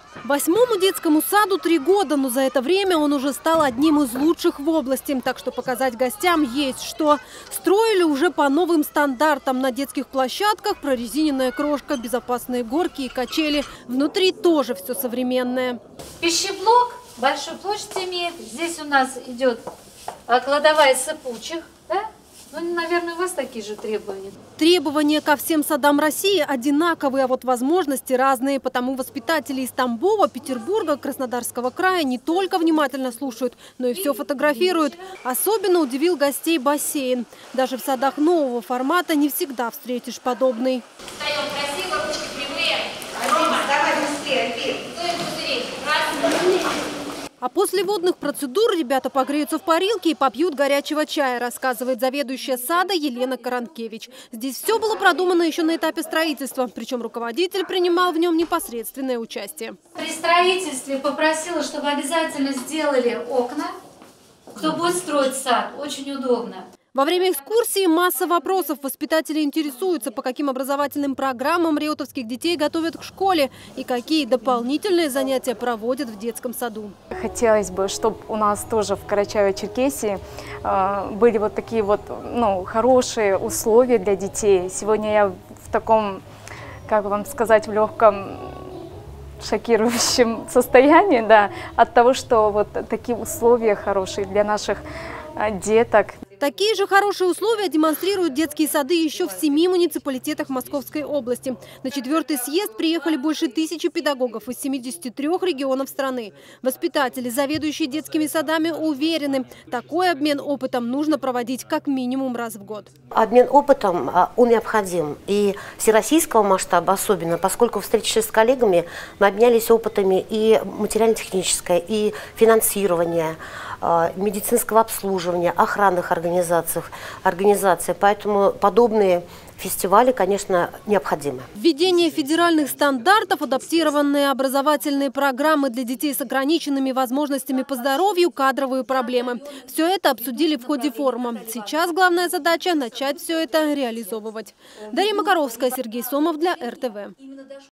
8-му детскому саду 3 года, но за это время он уже стал одним из лучших в области. Так что показать гостям есть что. Строили уже по новым стандартам. На детских площадках прорезиненная крошка, безопасные горки и качели. Внутри тоже все современное. Пищеблок большую площадь имеет. Здесь у нас идет кладовая сыпучих. Да? Ну, наверное, у вас такие же требования. Требования ко всем садам России одинаковые, а вот возможности разные. Потому воспитатели из Тамбова, Петербурга, Краснодарского края не только внимательно слушают, но и все фотографируют. Особенно удивил гостей бассейн. Даже в садах нового формата не всегда встретишь подобный. Встаем красиво, ручки прямые. Давай быстрее, А после водных процедур ребята погреются в парилке и попьют горячего чая, рассказывает заведующая сада Елена Каранкевич. Здесь все было продумано еще на этапе строительства, причем руководитель принимал в нем непосредственное участие. При строительстве попросила, чтобы обязательно сделали окна. Кто будет строить сад, очень удобно. Во время экскурсии масса вопросов. Воспитатели интересуются, по каким образовательным программам реутовских детей готовят к школе и какие дополнительные занятия проводят в детском саду. Хотелось бы, чтобы у нас тоже в Карачаево-Черкесии были вот такие вот хорошие условия для детей. Сегодня я в таком, как вам сказать, в легком шокирующем состоянии, да, от того, что вот такие условия хорошие для наших деток. Такие же хорошие условия демонстрируют детские сады еще в 7 муниципалитетах Московской области. На 4-й съезд приехали больше 1000 педагогов из 73 регионов страны. Воспитатели, заведующие детскими садами, уверены, такой обмен опытом нужно проводить как минимум раз в год. Обмен опытом, он необходим. И всероссийского масштаба особенно, поскольку, встречаясь с коллегами, мы обменялись опытами и материально-техническое, и финансирование, медицинского обслуживания, охранных организаций. Поэтому подобные фестивали, конечно, необходимы. Введение федеральных стандартов, адаптированные образовательные программы для детей с ограниченными возможностями по здоровью, кадровые проблемы. Все это обсудили в ходе форума. Сейчас главная задача – начать все это реализовывать. Дарья Макаровская, Сергей Сомов для РТВ.